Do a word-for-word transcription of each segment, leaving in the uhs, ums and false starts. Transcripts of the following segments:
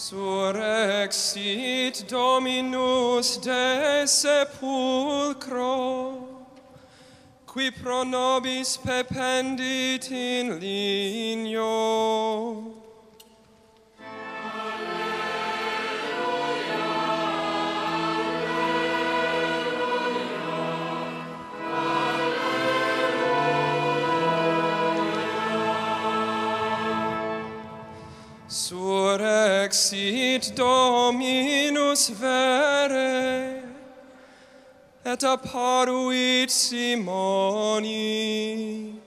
Surrexit Dominus de sepulcro, qui pro nobis pependit in ligno. Surrexit Dominus vere, et apparuit Simoni.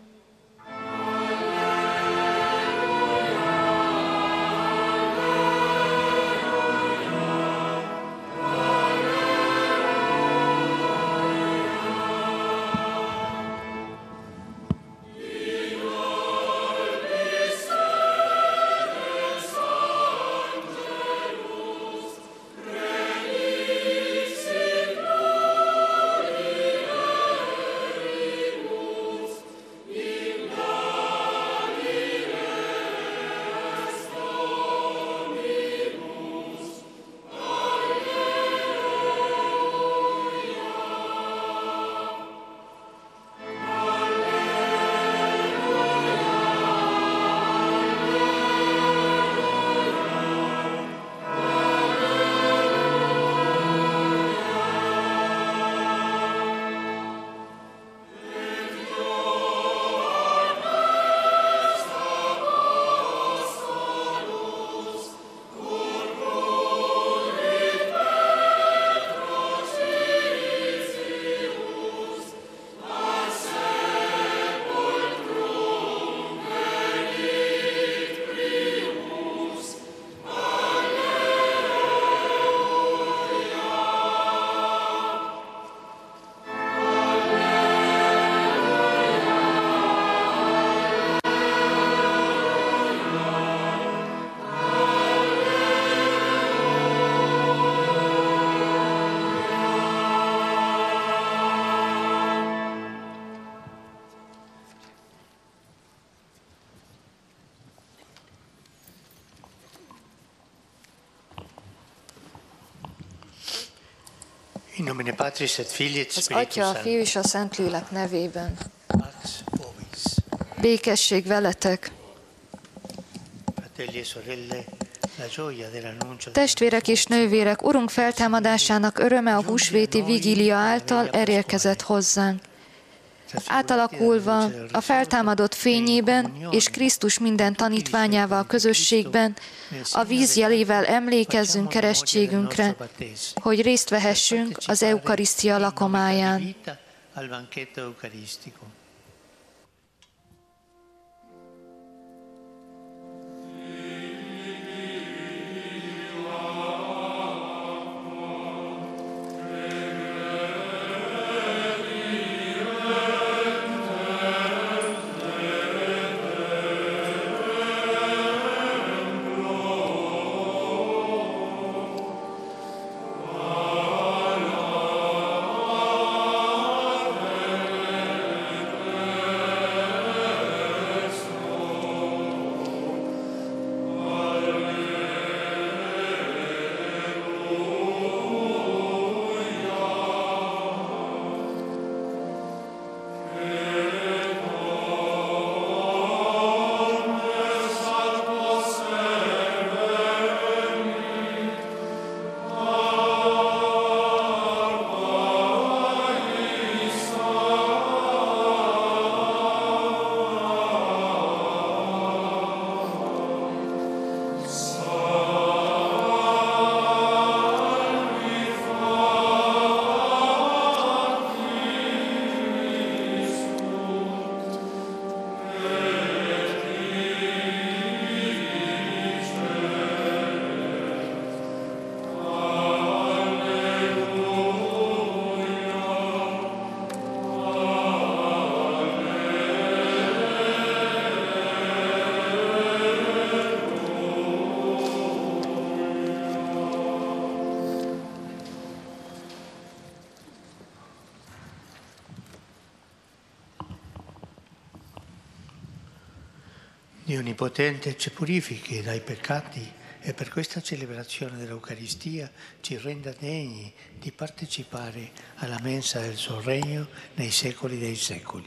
In nomine Patris et Filii et Az Spiritus Atya, a Sancti. Fiú és a Szentlélek nevében. Pax vobis. Békesség veletek! Fratelli e sorelle, la gioia dell'annuncio. Testvérek és nővérek, Urunk feltámadásának öröme a húsvéti vigília által elérkezett hozzánk. Átalakulva a feltámadott fényében és Krisztus minden tanítványával közösségben, a víz jelével emlékezzünk keresztségünkre, hogy részt vehessünk az eukarisztia lakomáján. Dio Onnipotente ci purifichi dai peccati e per questa celebrazione dell'Eucaristia ci renda degni di partecipare alla mensa del suo regno nei secoli dei secoli.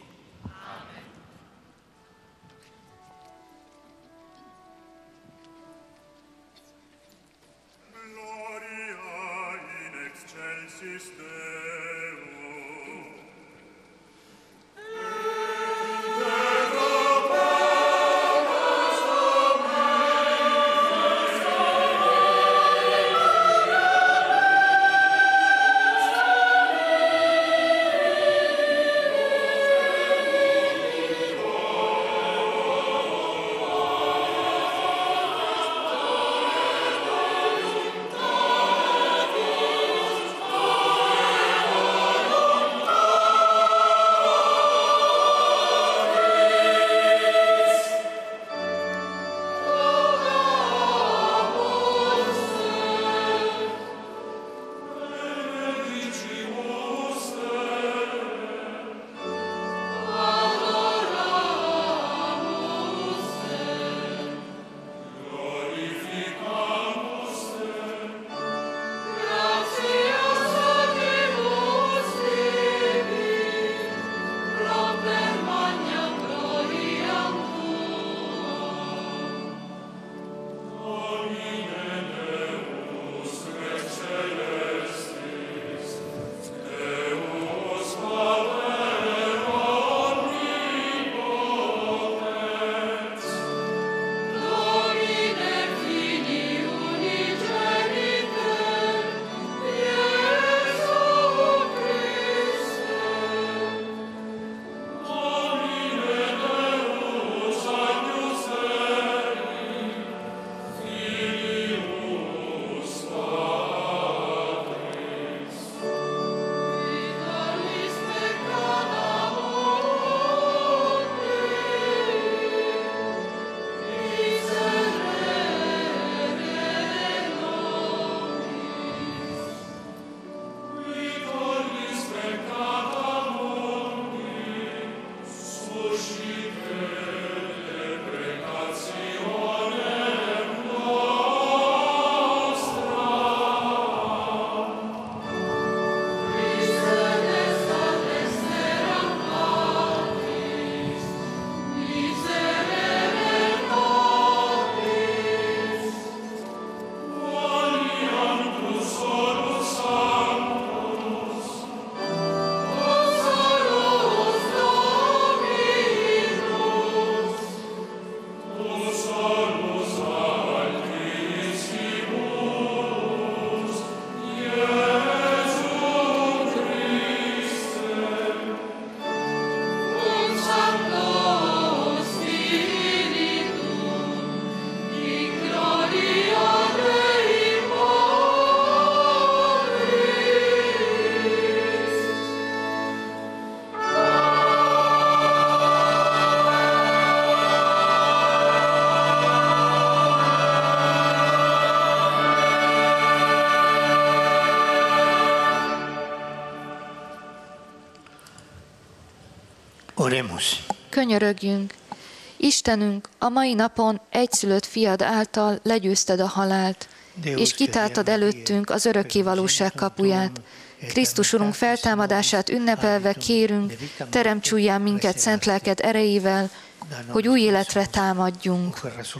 Oremus. Könyörögjünk! Istenünk, a mai napon egyszülött fiad által legyőzted a halált, és kitártad előttünk az örökké valóság kapuját. Krisztus Urunk feltámadását ünnepelve kérünk, teremts újjá minket szent lelked erejével, hogy új életre támadjunk.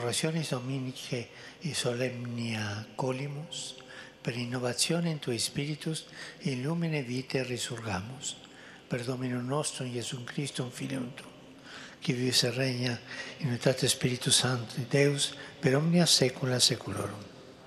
Per innovazione in Tui Spiritus, illumine vite e risurgamus. Per Dominum nostrum, Gesù Christum, Filium Tuum, qui vives e regna in unitate Spiritus Sancti, Deus, per omnia saecula saeculorum.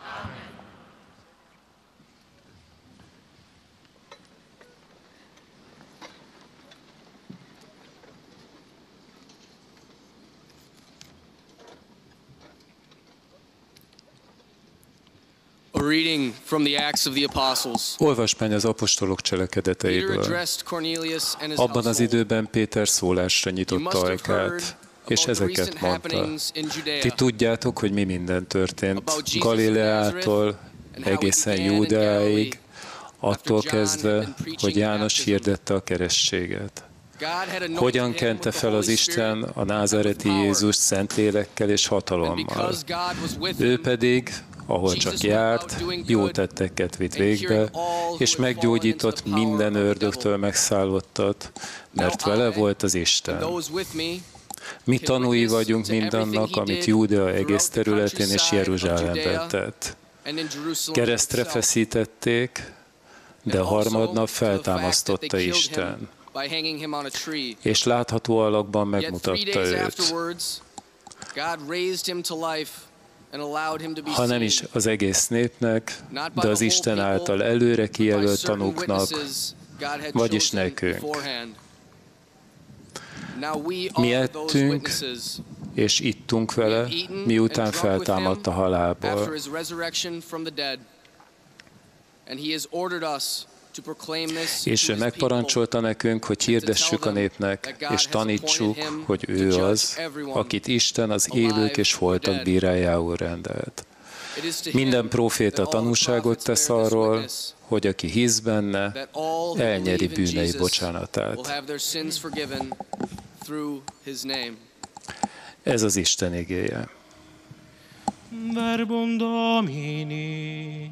A reading from the Acts of the Apostles. Olvasmány az apostolok cselekedeteiből. Abban az időben Péter szólásra nyitotta ajkát, és ezeket mondta. Ti tudjátok, hogy mi minden történt Galileától egészen Júdeáig, attól kezdve, hogy János hirdette a keresztséget. Hogyan kente fel az Isten a názáreti Jézus szent lélekkel és hatalommal. Ő pedig ahol csak járt, jó tetteket vitt végbe, és meggyógyított minden ördögtől megszállottat, mert vele volt az Isten. Mi tanúi vagyunk mindannak, amit Júdea egész területén és Jeruzsálemben tett. Keresztre feszítették, de a harmadnap feltámasztotta Isten, és látható alakban megmutatta őt. Ha nem is az egész népnek, de az Isten által előre kijelölt tanúknak, vagyis nekünk. Mi ettünk, és ittunk vele, miután feltámadt a halálból. És ő megparancsolta nekünk, hogy hirdessük a népnek, és tanítsuk, hogy ő az, akit Isten az élők és holtak bírájául rendelt. Minden próféta tanúságot tesz arról, hogy aki hisz benne, elnyeri bűnei bocsánatát. Ez az Isten igéje. Verbum Domini.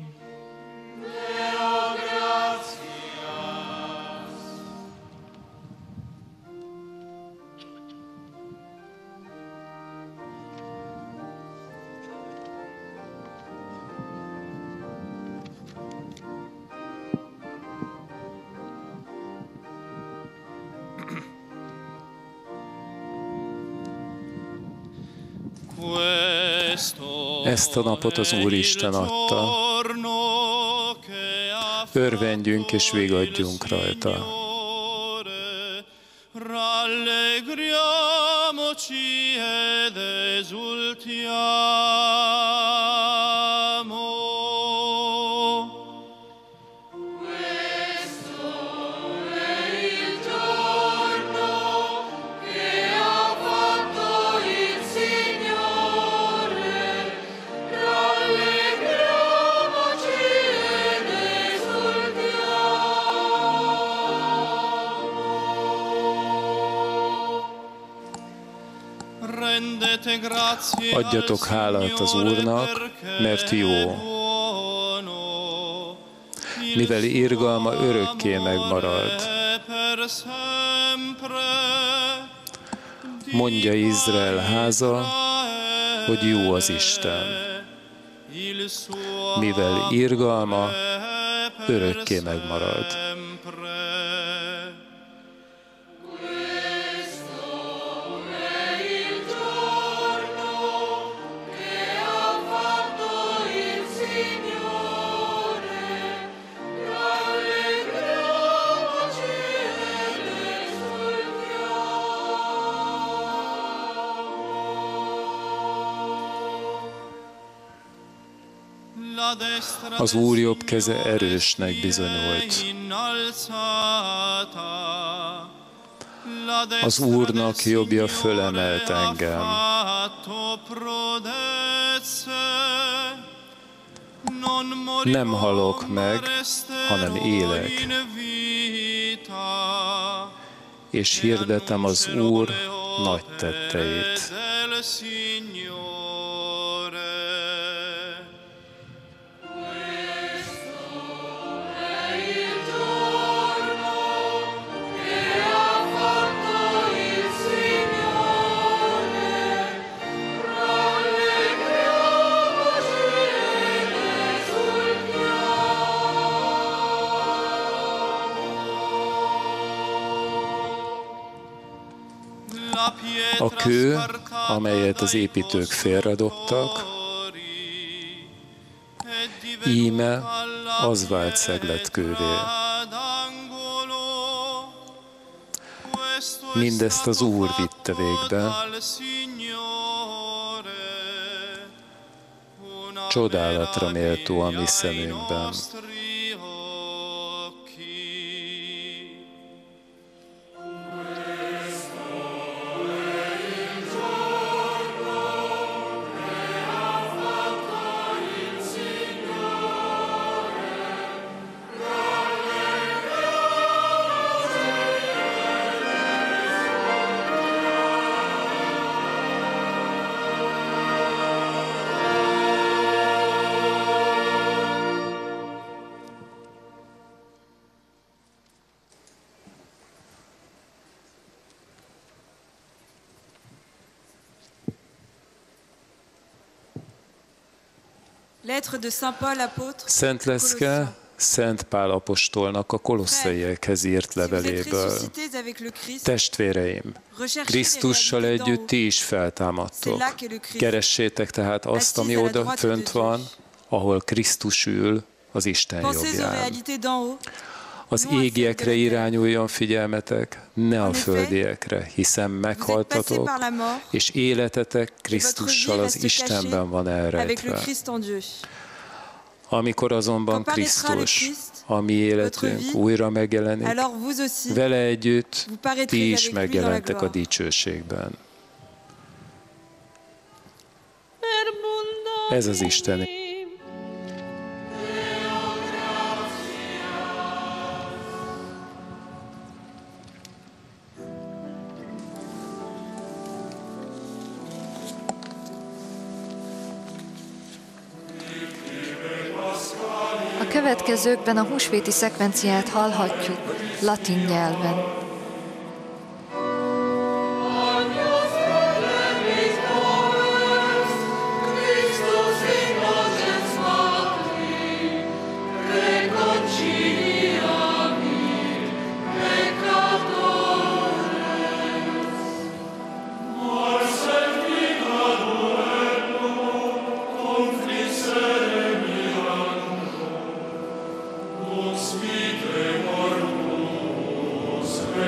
Ezt a napot az Úristen adta. Örvendjünk és vigadjunk rajta. Adjatok hálát az Úrnak, mert jó, mivel irgalma örökké megmarad. Mondja Izrael háza, hogy jó az Isten, mivel irgalma örökké megmarad. Az Úr jobb keze erősnek bizonyult. Az Úrnak jobbja fölemelt engem. Nem halok meg, hanem élek, és hirdetem az Úr nagy tetteit. A kő, amelyet az építők félredobtak, íme az vált szegletkővé. Mindezt az Úr vitte végbe. Csodálatra méltó a mi szemünkben. Szent Leszke, Szent Pál apostolnak a kolosszaiekhez írt leveléből. Testvéreim, Krisztussal együtt ti is feltámadtok. Keressétek tehát azt, ami oda fönt van, ahol Krisztus ül az Isten jobbján. Az égiekre irányuljon figyelmetek, ne a földiekre, hiszen meghaltatok, és életetek Krisztussal az Istenben van elrejtve. Amikor azonban Krisztus, a mi életünk újra megjelenik, vele együtt ti is megjelentek a dicsőségben. Ez az Isten. A következőkben a húsvéti szekvenciát hallhatjuk latin nyelven. Spite mortus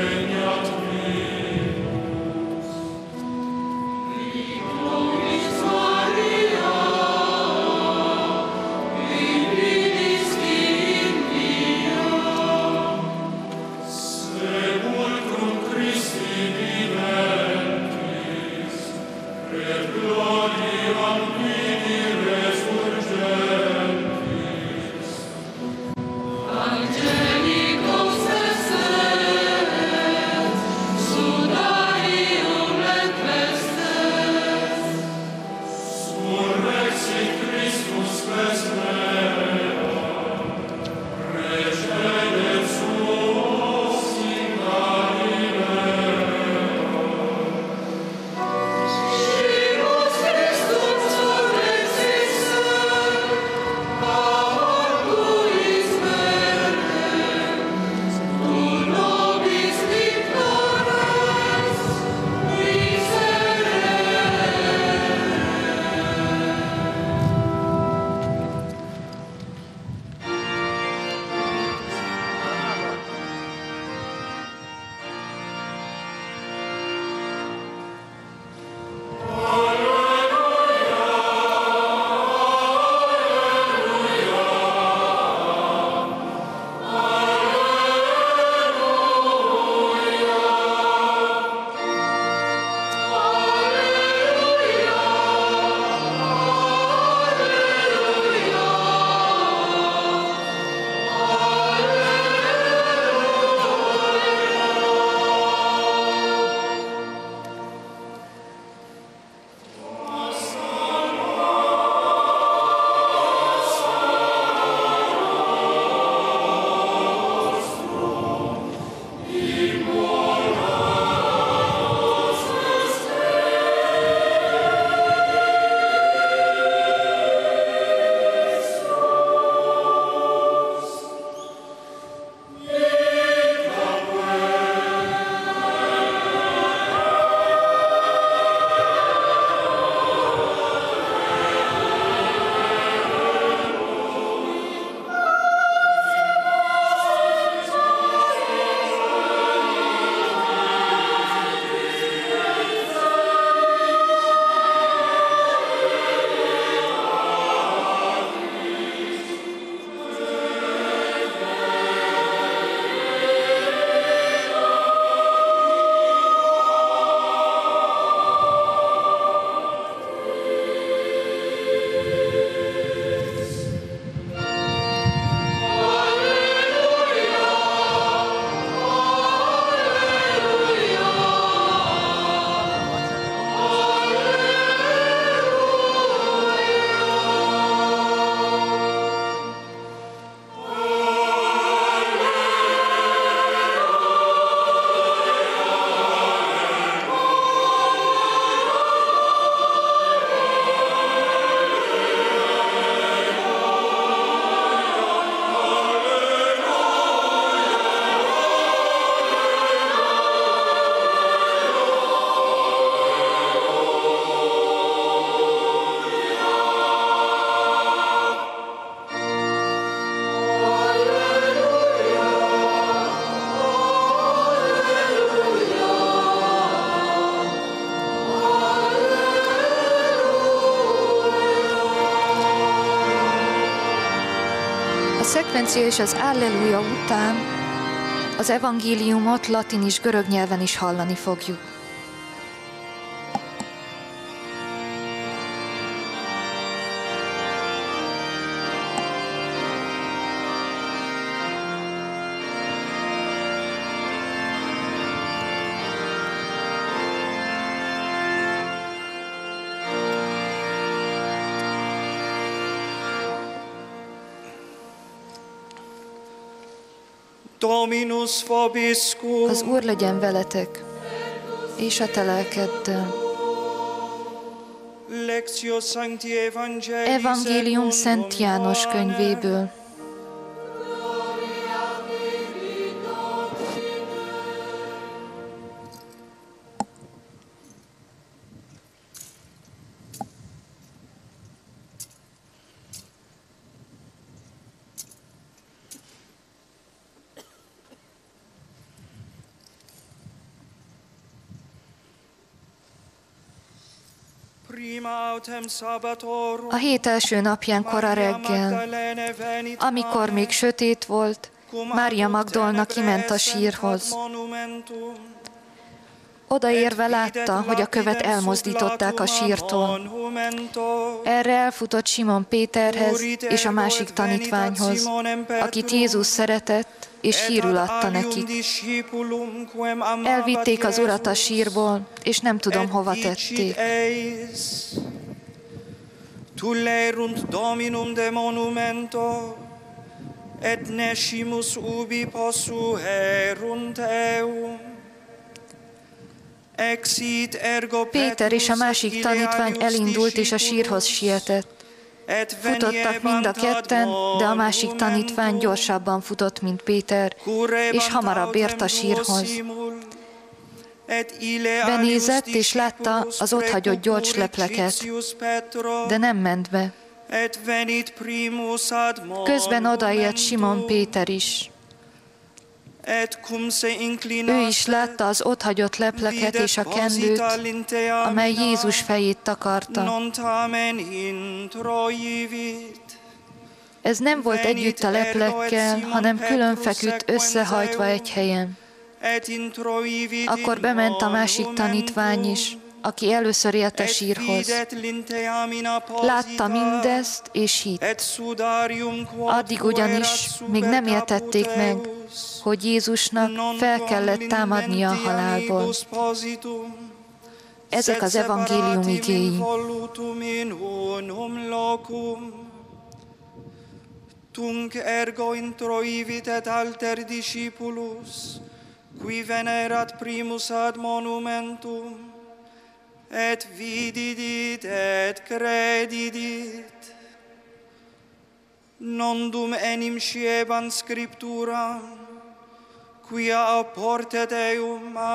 szekvencia és az Alleluja után az evangéliumot latin és görög nyelven is hallani fogjuk. Dominus vobiscum. Az Úr legyen veletek, és a te lelkeddel. Lectio Sancti Evangelii Evangélium Szent János könyvéből. A hét első napján kora reggel, amikor még sötét volt, Mária Magdolna kiment a sírhoz. Odaérve látta, hogy a követ elmozdították a sírtól. Erre elfutott Simon Péterhez és a másik tanítványhoz, akit Jézus szeretett, és hírül adta nekik. Elvitték az Urat a sírból, és nem tudom, hova tették. Tullerunt Dominum de monumento, et nescimus ubi possuerunt eum. Péter és a másik tanítvány elindult, és a sírhoz sietett. Futottak mind a ketten, de a másik tanítvány gyorsabban futott, mint Péter, és hamarabb ért a sírhoz. Benézett, és látta az otthagyott gyolcslepleket, de nem ment be. Közben odaért Simon Péter is. Ő is látta az otthagyott lepleket és a kendőt, amely Jézus fejét takarta. Ez nem volt együtt a leplekkel, hanem külön feküdt összehajtva egy helyen. Akkor bement a másik tanítvány is, aki először ért a sírhoz. Látta mindezt, és hitt. Addig ugyanis még nem értették meg, hogy Jézusnak fel kellett támadnia a halálból. Ezek az evangélium igéi. Tunc ergo introivit et alter discipulus, qui venerat primus ad monumentum, et vididit et credidit. Nondum enim sciebant scripturam, quia apportet eum a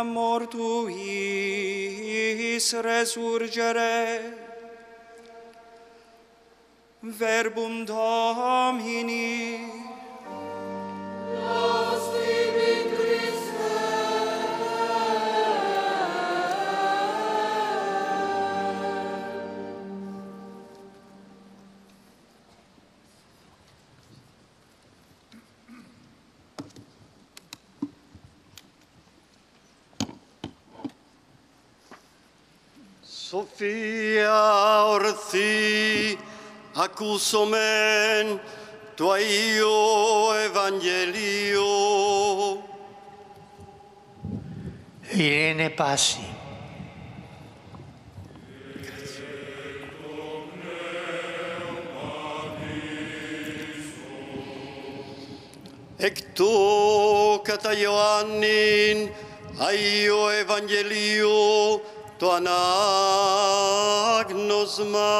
mortuis resurgere. Verbum Domini. Sophia orthi accusomen tua io evangelio. Irene Passi. Ecto cata Ioannin aio evangelio to anagnosma.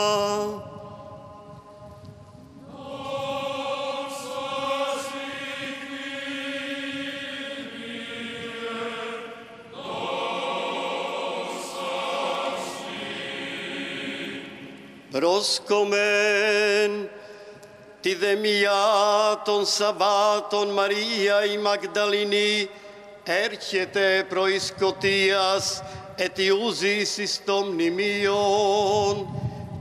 Προσκομέν τη δεμιά των Σαββάτων Μαρία η Μαγδαληνή έρχεται προης σκοτίας αιτιούζης εις το μνημείον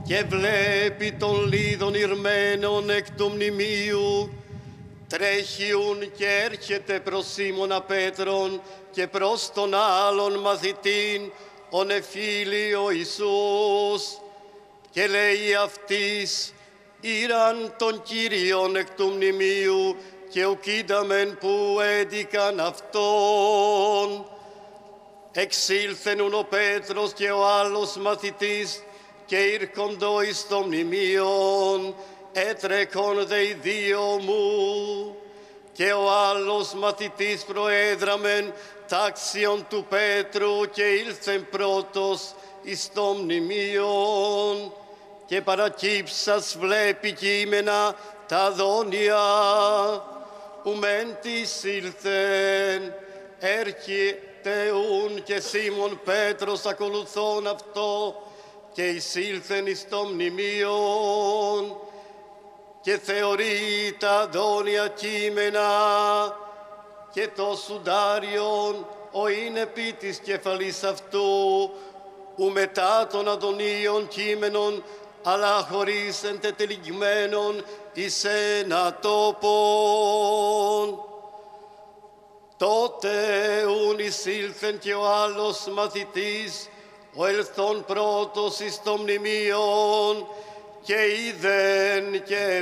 και βλέπει των λίδων ηρμένων εκ του μνημείου, τρέχιουν και έρχεται προς Σίμωνα Πέτρον και προς τον άλλον μαθητήν, ο νεφίλιο Ιησούς, και λέει αυτής, ήραν των Κύριων εκ του μνημείου και ουκίδαμεν που έντικαν αυτόν. Εξήλθενουν ο Πέτρος και ο άλλος μαθητής και ήρκοντο εις το μνημείον, έτρεκον δε οι δύο μου. Και ο άλλος μαθητής προέδραμεν τάξιον του Πέτρου και ήλθεν πρώτος εις το μνημείον, και παρακύψας βλέπει κείμενα τα δόνια, ουμέν της ήλθεν, έρχεται ουν και Σίμων Πέτρος ακολουθών αυτό, και εισήλθεν εις το μνημείον, και θεωρεί τα δόνια κείμενα, και το σουντάριον ο είναι επί της κεφαλής αυτού, ου μετά των Αδωνίων κείμενων, αλλά χωρίς εντετελιγμένων εις ένα τόπον. Τότε ουν εισήλθεν και ο άλλος μαθητής, ο ελθόν πρώτος εις το μνημείον, και είδεν και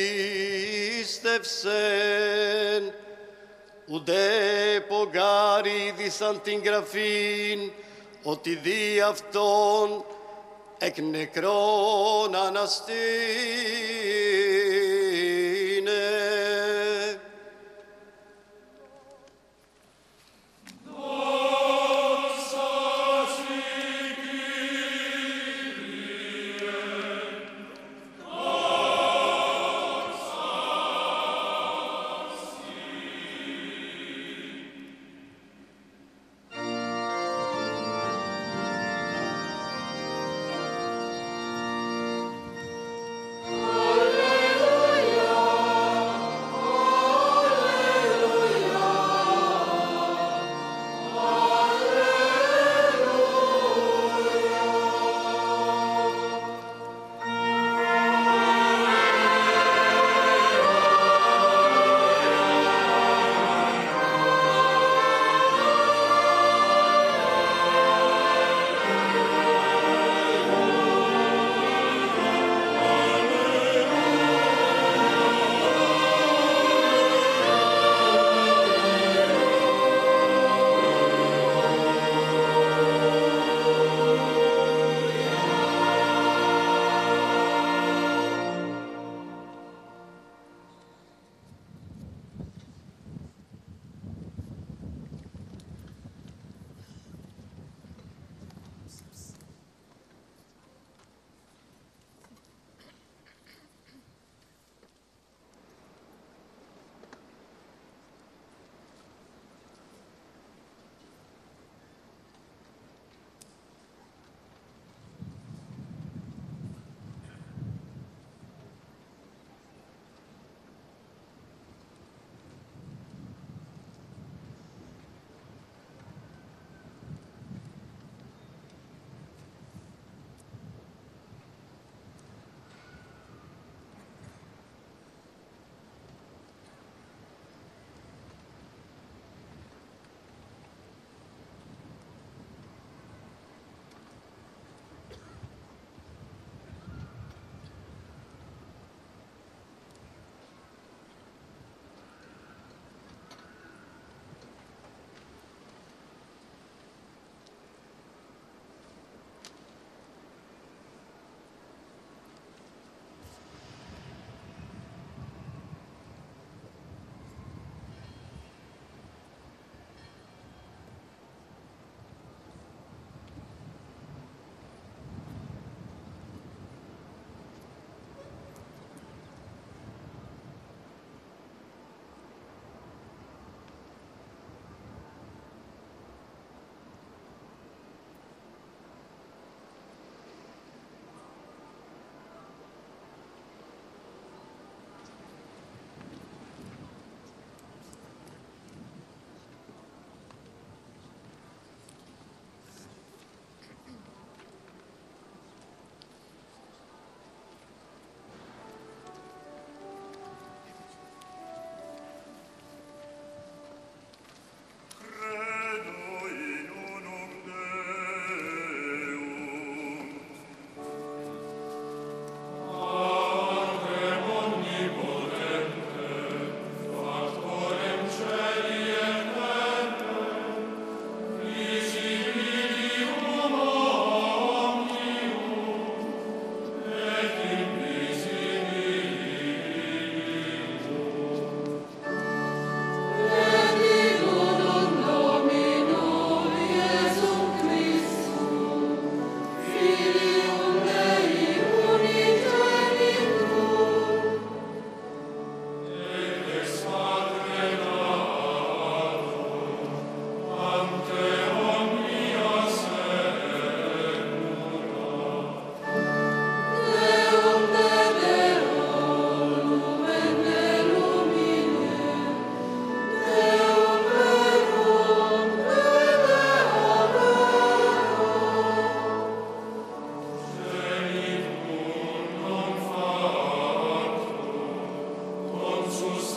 πίστευσεν. Ουδέ πογκάρι δισαν την γραφήν, ότι δι' αυτόν εκ νεκρών αναστήνε. Alleluia.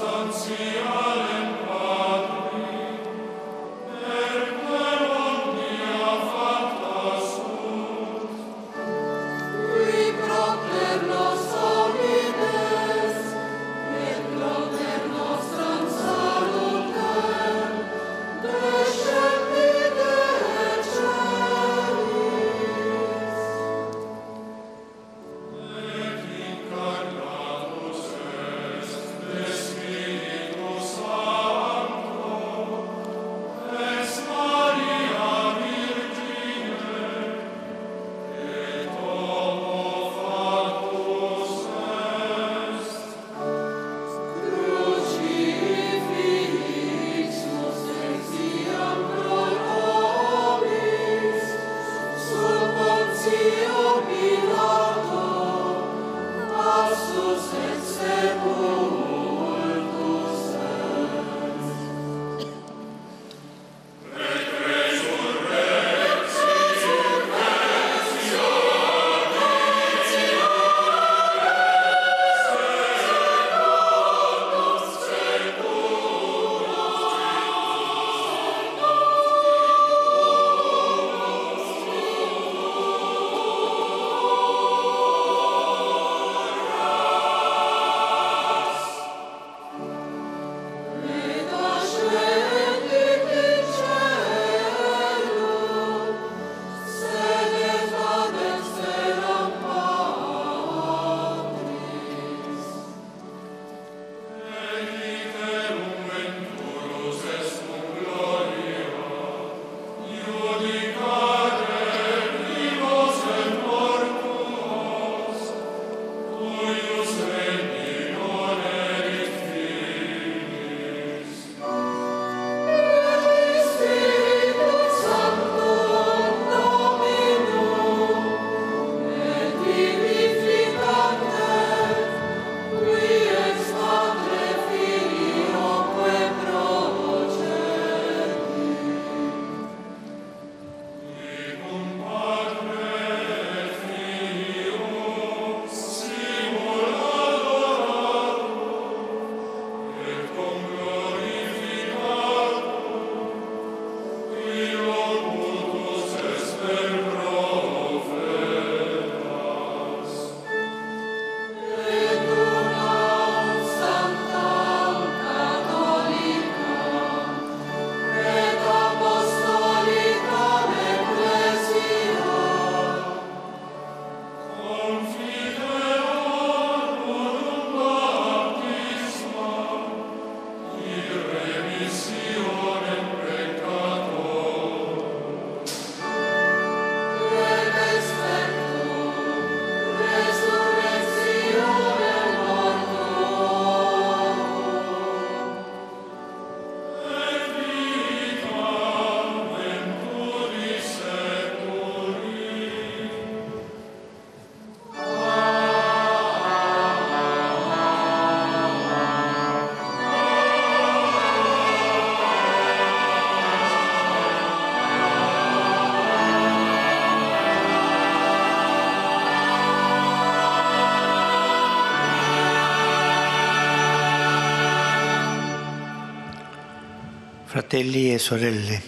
Fratelli e sorelle,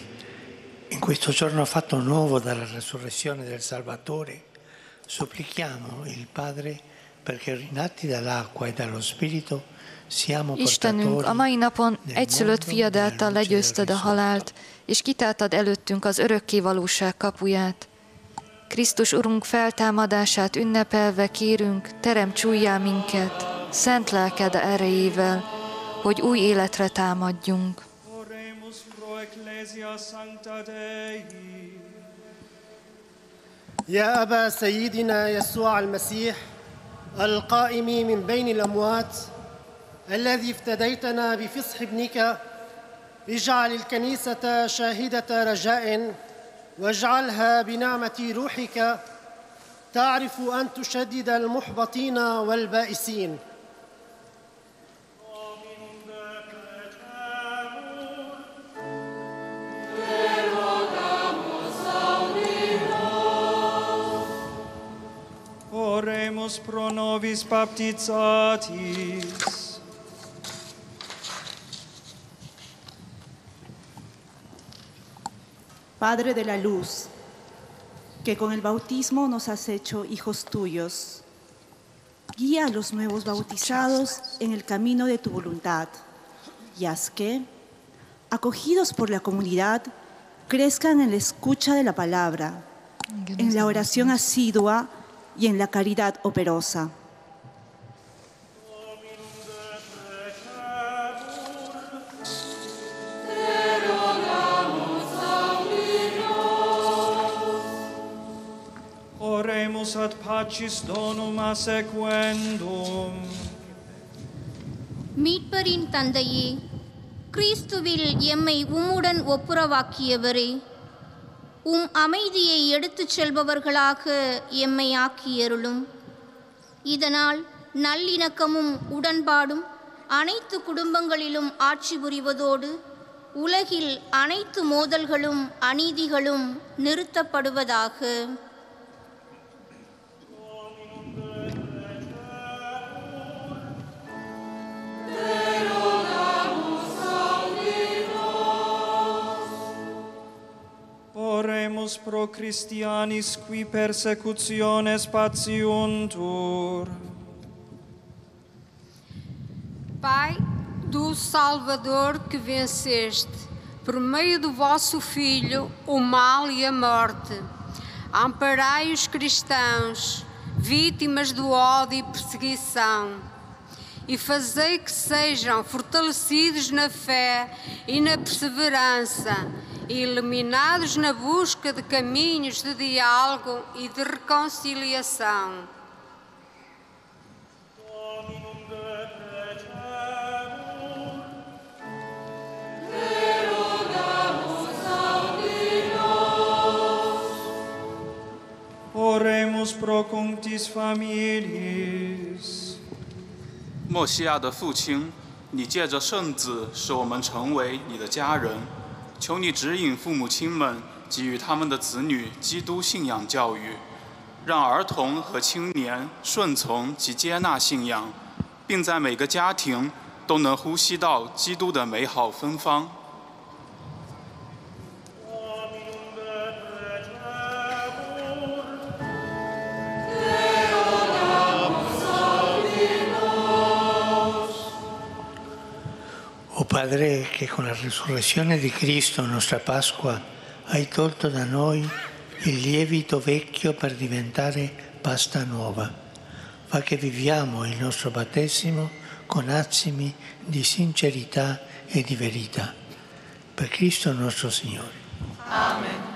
in questo giorno fatto nuovo dalla resurrezione del Salvatore, supplichiamo il Padre perché rinati dall'acqua e dallo Spirito siamo Istenünk, a mai napon egyszülött fiad által legyőzted a halált, és kitártad előttünk az örökké valóság kapuját. Krisztus Urunk feltámadását ünnepelve kérünk, teremts újjá minket, szent lelked erejével, hogy új életre támadjunk. يا أبا سيدنا يسوع المسيح القائم من بين الأموات الذي افتديتنا بفصح ابنك اجعل الكنيسة شاهدة رجاء واجعلها بنعمة روحك تعرف أن تشدد المحبطين والبائسين. Oremus pro nobis baptizatis. Padre de la luz, que con el bautismo nos has hecho hijos tuyos. Guía a los nuevos bautizados en el camino de tu voluntad y haz que, acogidos por la comunidad, crezcan en la escucha de la palabra, en la oración asidua y en la caridad operosa. Oremus ad pacis donum assequendum. மீட்பரின் தந்தையே, கிறிஸ்துவில் எம்மை உம்முடன் ஒப்புரவாக்கியவரே, உம் அமைதியை எடுத்துச் செல்பவர்களாக எம்மை ஆக்கியருளும். இதனால் நல்லிணக்கமும் உடன்பாடும் அனைத்து குடும்பங்களிலும் ஆட்சி புரிவதோடு உலகில் அனைத்து மோதல்களும் அநீதிகளும் நிறுத்தப்படுவதாக. Oremus pro Christianis qui persecutiones patiuntur. Pai do Salvador que venceste, por meio do vosso Filho, o mal e a morte, amparai os cristãos, vítimas do ódio e perseguição, e fazei que sejam fortalecidos na fé e na perseverança, e iluminados na busca de caminhos de diálogo e de reconciliação. Oremus pro cunctis familiis. 默西亚的父亲，你借着圣子使我们成为你的家人，求你指引父母亲们给予他们的子女基督信仰教育，让儿童和青年顺从及接纳信仰，并在每个家庭都能呼吸到基督的美好芬芳。 Oh Padre, che con la risurrezione di Cristo, nostra Pasqua, hai tolto da noi il lievito vecchio per diventare pasta nuova, fa che viviamo il nostro battesimo con azimi di sincerità e di verità. Per Cristo nostro Signore. Amen.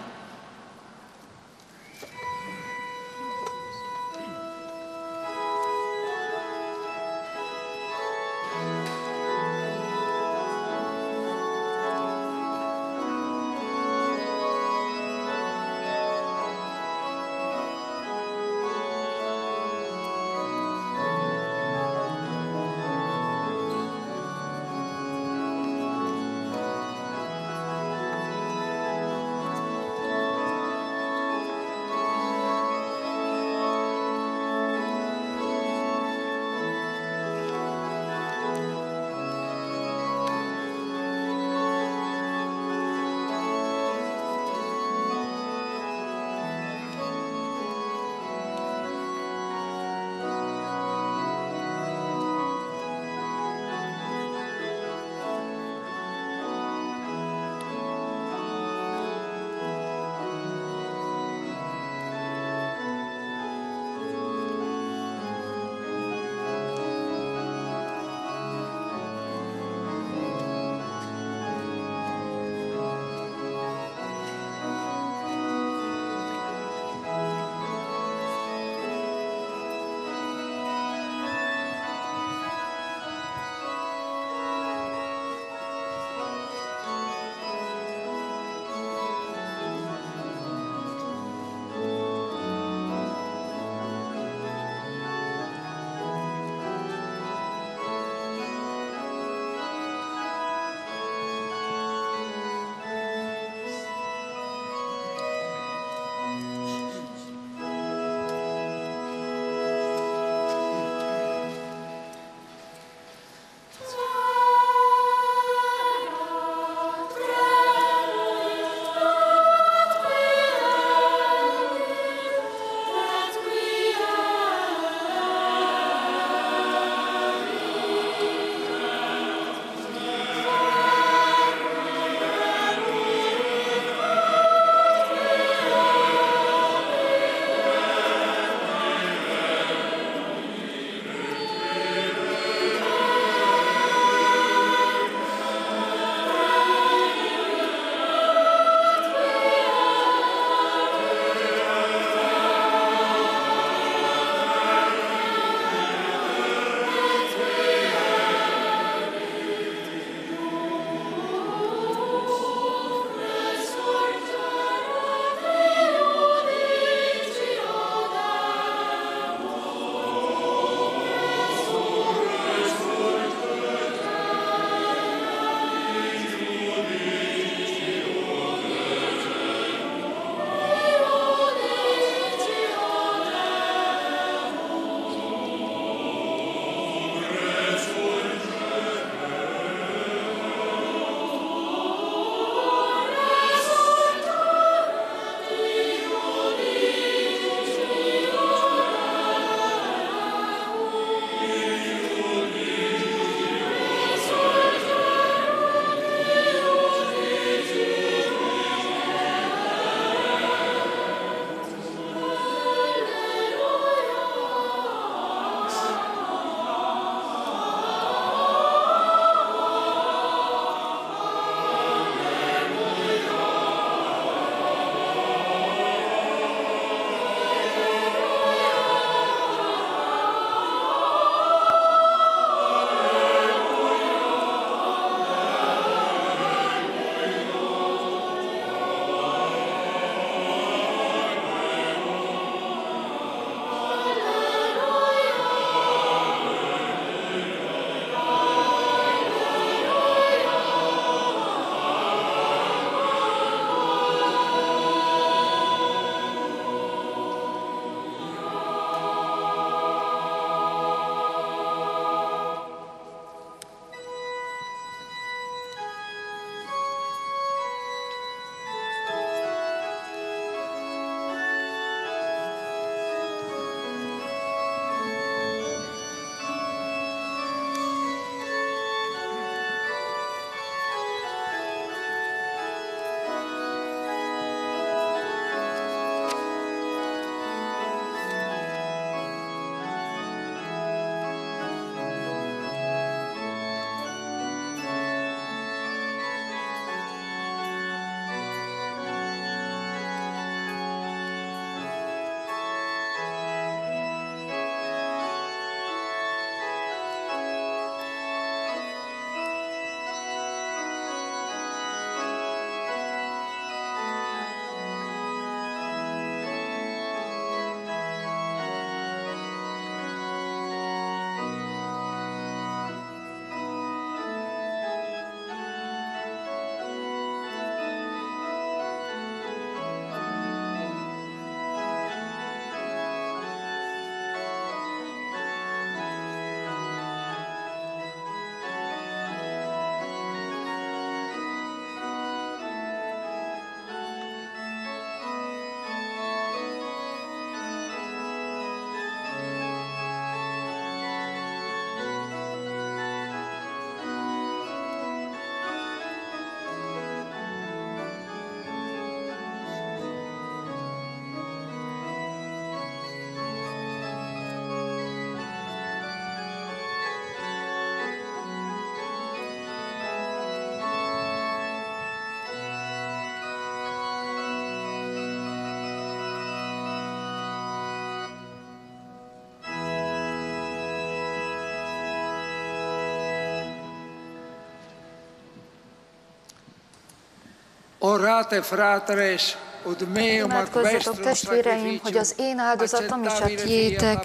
Orate fratres, ut meum ad Imádkozzatok, vestrum testvéreim, hogy az én áldozatom és a tiétek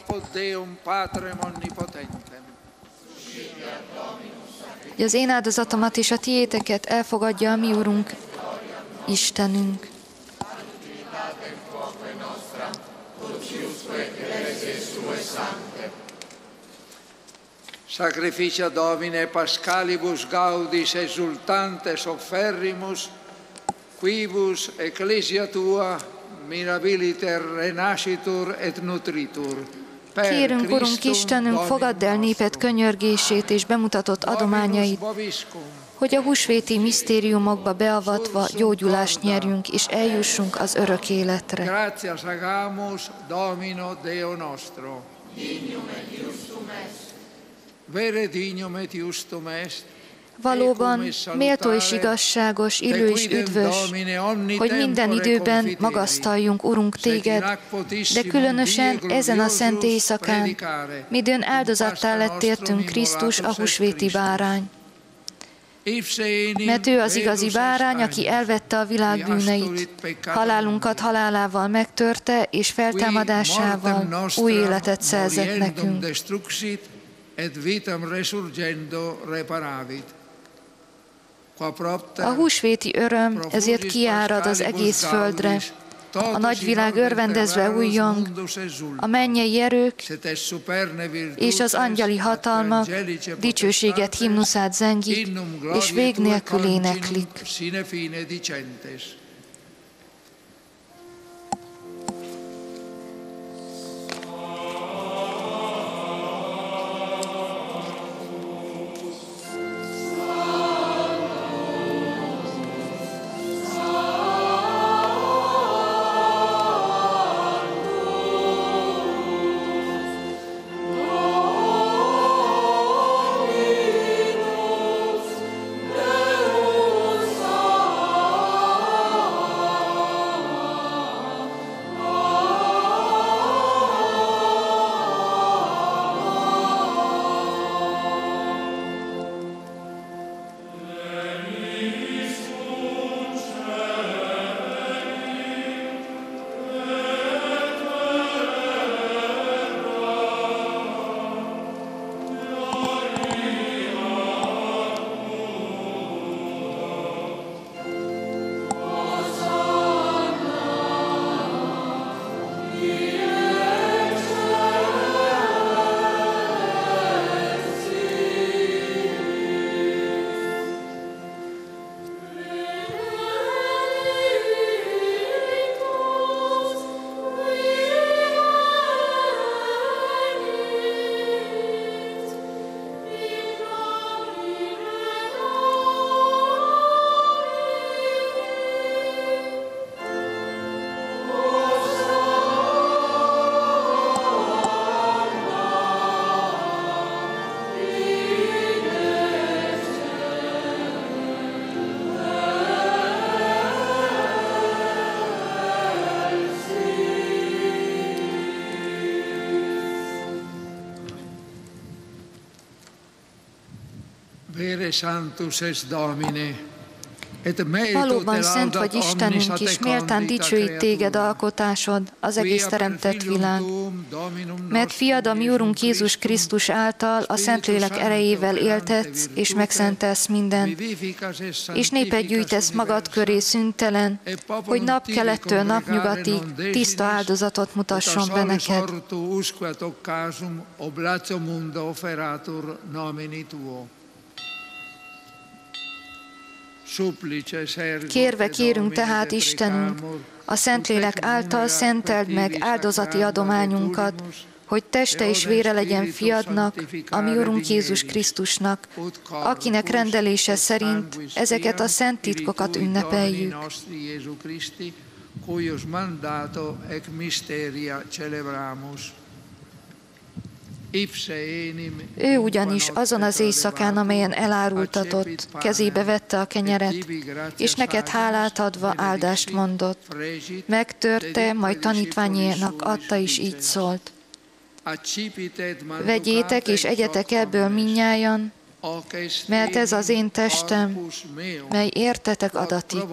hogy az én áldozatomat és a tiéteket elfogadja a mi Urunk, Istenünk. Sacrificia Domine Pascalibus gaudis exultantes offerrimus, quibus ecclesia tua mirabiliter renascitur et nutritur. Kérünk, Urunk Istenünk, fogadd el néped könyörgését és bemutatott adományait, hogy a húsvéti misztériumokba beavatva gyógyulást nyerjünk és eljussunk az örök életre. Gratias agamus Domino Deo nostro. Vere dignum et justum est. Valóban méltó és igazságos, illő és üdvös, hogy minden időben magasztaljunk, Urunk, Téged, de különösen ezen a szent éjszakán, midőn áldozattá lett értünk Krisztus, a húsvéti bárány. Mert ő az igazi bárány, aki elvette a világ bűneit, halálunkat halálával megtörte, és feltámadásával új életet szerzett nekünk. Et vitam resurgendo reparavit. A húsvéti öröm ezért kiárad az egész földre. A nagyvilág örvendezve újjong, a mennyei erők és az angyali hatalmak dicsőséget himnuszát zengik, és vég nélkül éneklik. Valóban szent vagy Istenünk, és méltán dicsőít Téged alkotásod, az egész teremtett világ. Mert Fiad, a mi Urunk Jézus Krisztus által a Szentlélek erejével éltetsz és megszentelsz mindent, és néped gyűjtesz magad köré szüntelen, hogy napkelettől napnyugatig tiszta áldozatot mutasson be neked. Kérve kérünk tehát, Istenünk, a Szentlélek által szenteld meg áldozati adományunkat, hogy teste és vére legyen Fiadnak, a mi Urunk Jézus Krisztusnak, akinek rendelése szerint ezeket a szent titkokat ünnepeljük. Ő ugyanis azon az éjszakán, amelyen elárultatott, kezébe vette a kenyeret, és neked hálát adva áldást mondott. Megtörte, majd tanítványának adta, és így szólt. Vegyétek és egyetek ebből mindnyájan, mert ez az én testem, mely értetek adatik.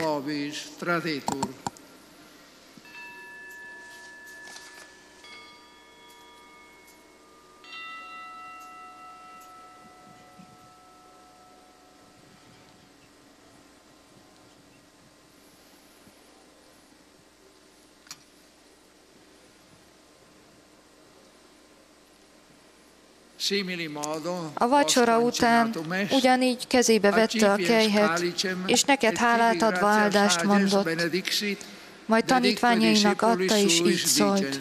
A vacsora után ugyanígy kezébe vette a kelyhet, és neked hálát adva áldást mondott, majd tanítványainak adta, és így szólt.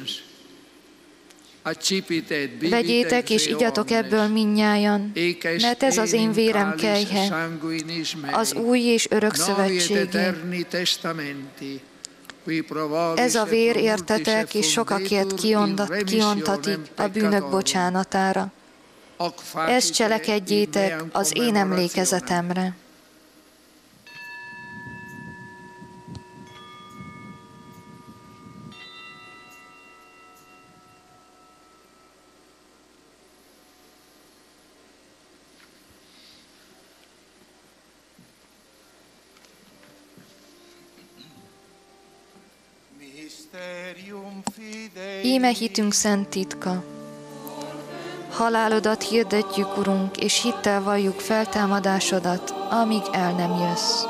Vegyétek és igyatok ebből mindnyájan, mert ez az én vérem kelyhe, az új és örök szövetségé. Ez a vér értetek, és sokakért kiontatik a bűnök bocsánatára. Ezt cselekedjétek az én emlékezetemre. Íme hitünk szent titka. Halálodat hirdetjük, Urunk, és hittel valljuk feltámadásodat, amíg el nem jössz.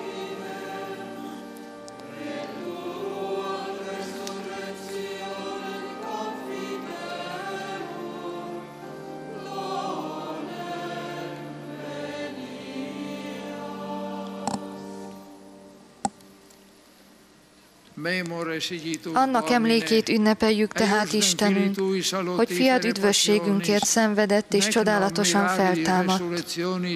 Annak emlékét ünnepeljük tehát, Istenünk, hogy fiad üdvösségünkért szenvedett és csodálatosan feltámadt.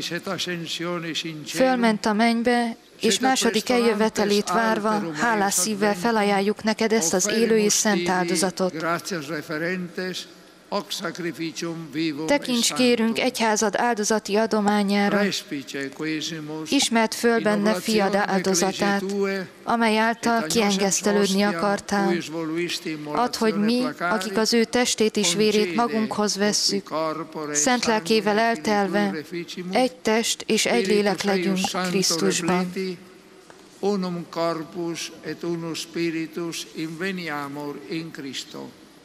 Fölment a mennybe, és második eljövetelét várva, hálás szívvel felajánljuk neked ezt az élő és szent áldozatot. Tekints, kérünk, egyházad áldozati adományára, ismerd föl benne fiad áldozatát, amely által kiengesztelődni akartál. Add, hogy mi, akik az ő testét és vérét magunkhoz vesszük, szent lelkével eltelve, egy test és egy lélek legyünk Krisztusban. Unum corpus et unus spiritus inveniamur in Christo.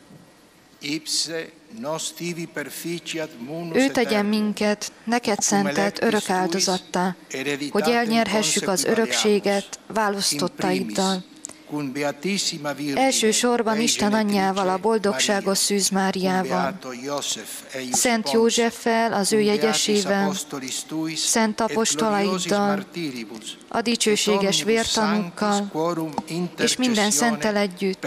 Ő tegyen minket, neked szentelt örök áldozattá, hogy elnyerhessük az örökséget választottaiddal. Elsősorban Isten anyjával, a boldogságos Szűz Máriával, Szent Józseffel, az ő jegyesével, szent apostolaiddal, a dicsőséges vértanúkkal, és minden szenttel együtt,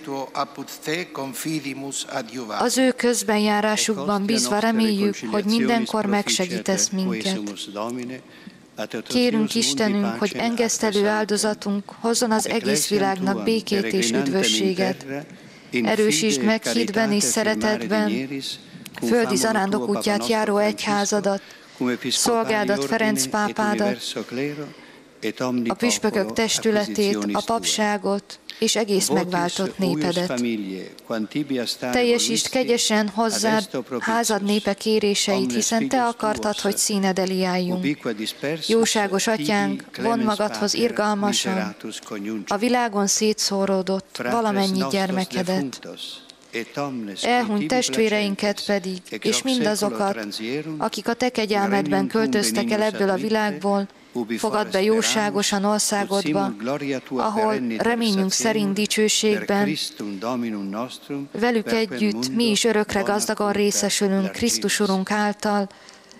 az ő közbenjárásukban bízva reméljük, hogy mindenkor megsegítesz minket. Kérünk, Istenünk, hogy engesztelő áldozatunk hozzon az egész világnak békét és üdvösséget. Erősítsd meg hitben és szeretetben földi zarándok útját járó egyházadat, szolgádat, Ferenc pápádat, a püspökök testületét, a papságot és egész megváltott népedet. Teljesítsd kegyesen hozzád házad népe kéréseit, hiszen te akartad, hogy színed elé álljunk. Jóságos atyánk, vondd magadhoz irgalmasan a világon szétszóródott valamennyi gyermekedet. Elhunyt testvéreinket pedig, és mindazokat, akik a te kegyelmedben költöztek el ebből a világból, fogadd be jóságosan országodba, ahol reményünk szerint dicsőségben velük együtt mi is örökre gazdagon részesülünk Krisztus Urunk által,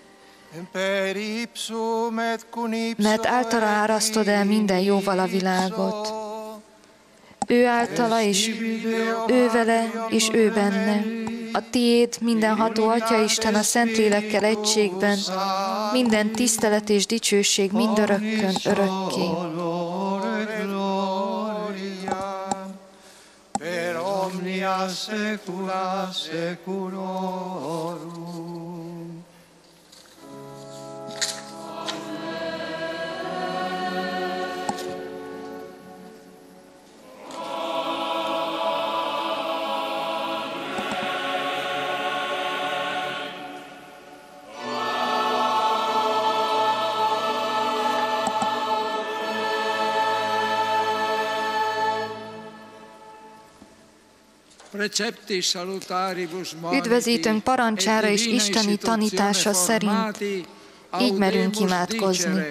mert általa árasztod el minden jóval a világot. Ő általa és ő vele és ő benne. A tiéd, mindenható Atya Isten a Szentlélekkel egységben, minden tisztelet és dicsőség mindörökkön örökké. Per omnia saecula saeculorum. Üdvözítőnk parancsára és isteni tanítása szerint így merünk imádkozni.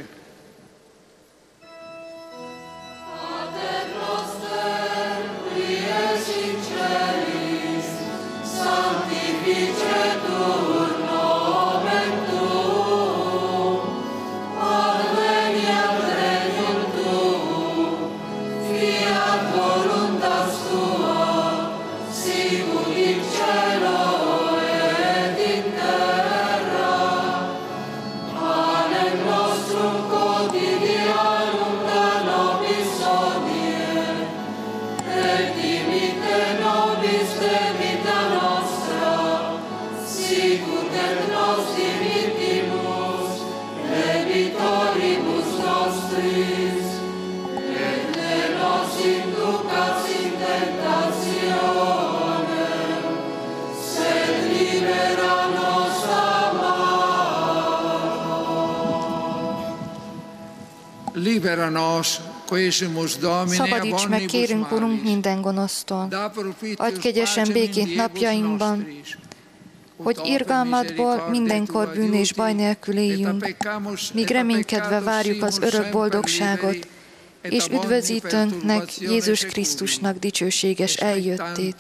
Szabadíts meg, kérünk, Urunk, minden gonosztól. Adj kegyesen békét napjainkban, hogy irgalmadból mindenkor bűn és baj nélkül éljünk, míg reménykedve várjuk az örök boldogságot, és üdvözítőnknek, Jézus Krisztusnak dicsőséges eljöttét.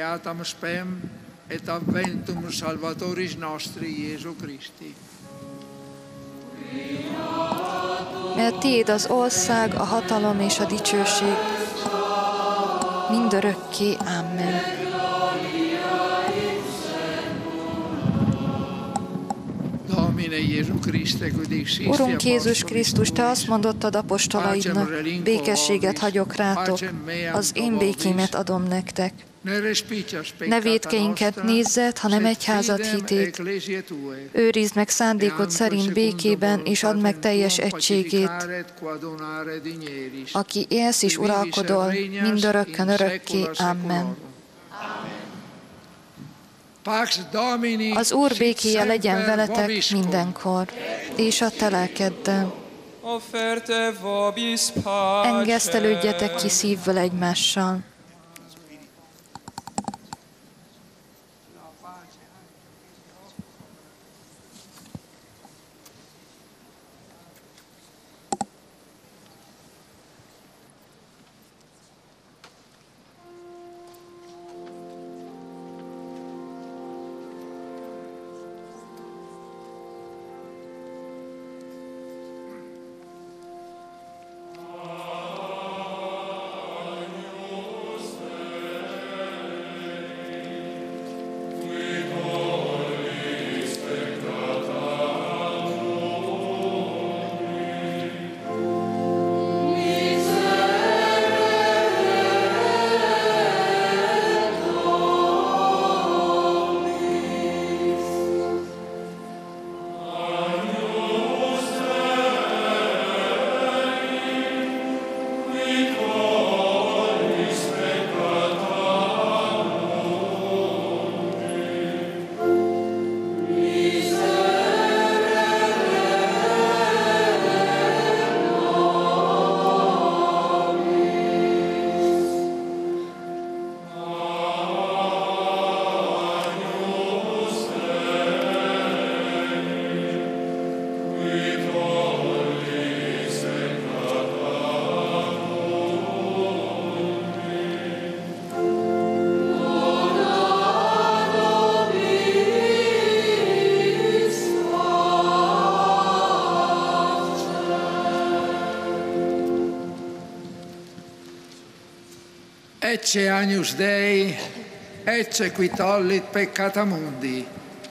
Mert tiéd az ország, a hatalom és a dicsőség mindörökké. Amen. Urunk Jézus Krisztus, Te azt mondottad apostolaidnak, békességet hagyok rátok, az én békémet adom nektek. Ne vétkeinket nézzed, hanem egyházat hitét. Őrizd meg szándékod szerint békében, és add meg teljes egységét. Aki élsz és uralkodol, mindörökkön örökké. Amen. Az Úr békéje legyen veletek mindenkor, és a te lelkeddel. Engesztelődjetek ki szívvel egymással. Ecce Agnus Dei, ecce qui tollit peccata mundi.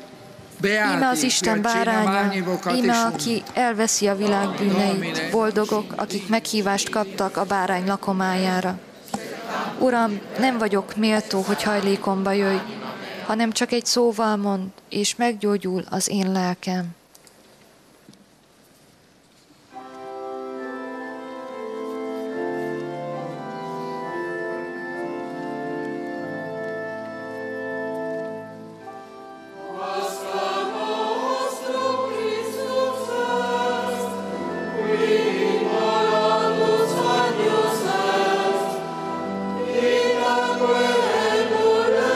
Íme az Isten báránya, íme, aki elveszi a világ bűneit. Boldogok, akik meghívást kaptak a bárány lakomájára. Uram, nem vagyok méltó, hogy hajlékomba jöjj, hanem csak egy szóval mond, és meggyógyul az én lelkem. Quella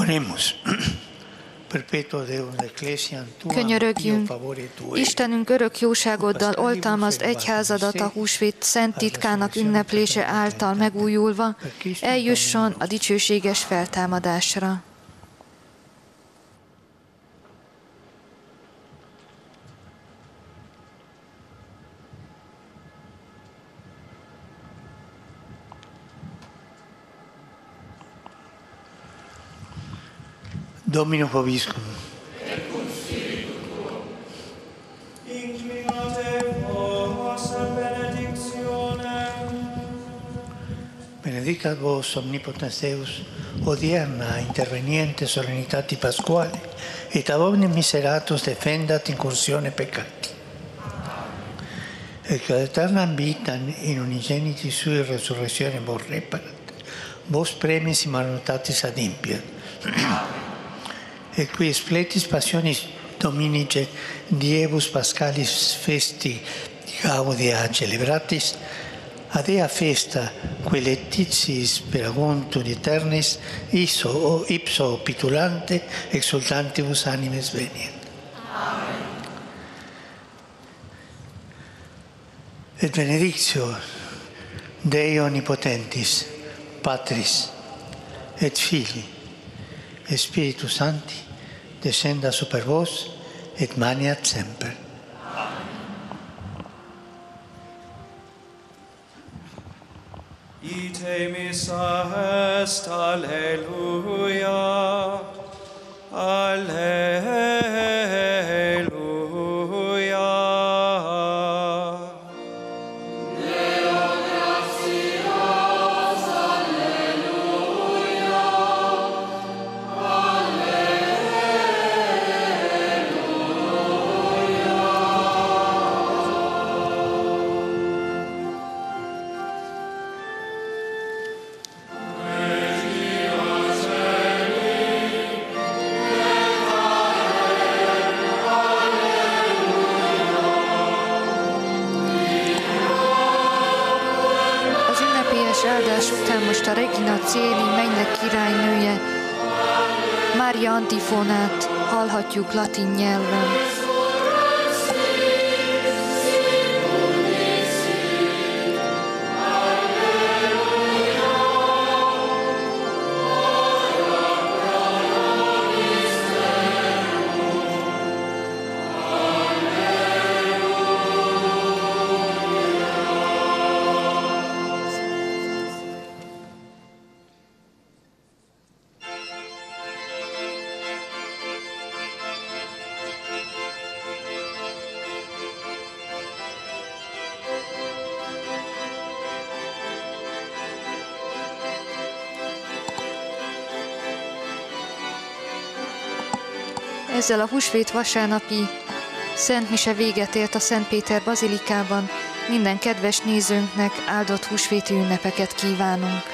Oremus. Könyörögjünk, Istenünk örök jóságoddal oltalmazd egyházadat a húsvét szent titkának ünneplése által megújulva, eljusson a dicsőséges feltámadásra. Domino vobiscum. Benedicat vos omnipotens Deus, odierna interveniente solennitati pasquale, et ad omnem miseratus defendat incursione peccati. Et ad aeternam vitam in unigeniti sui resurrectione vos reparat, vos premis immortatis adimpiat. Et qui spletis passionis dominice diebus pascalis festi gaudia celebratis, ad ea festa quae letitiis peraguntur aeternis iso o ipso pitulante exultantibus animes veniet. Amen. Et benedictio Dei omnipotentis, Patris et Filii et Spiritus Sancti descenda super vos et maniat semper. Ite missa est, alleluia, alleluia. Deo gratias, alleluia, áldás után most a Regina Coeli mennyek királynője, Mária antifonát hallhatjuk latin nyelven. Ezzel a húsvét vasárnapi Szent Mise véget ért a Szent Péter bazilikában. Minden kedves nézőnknek áldott húsvéti ünnepeket kívánunk.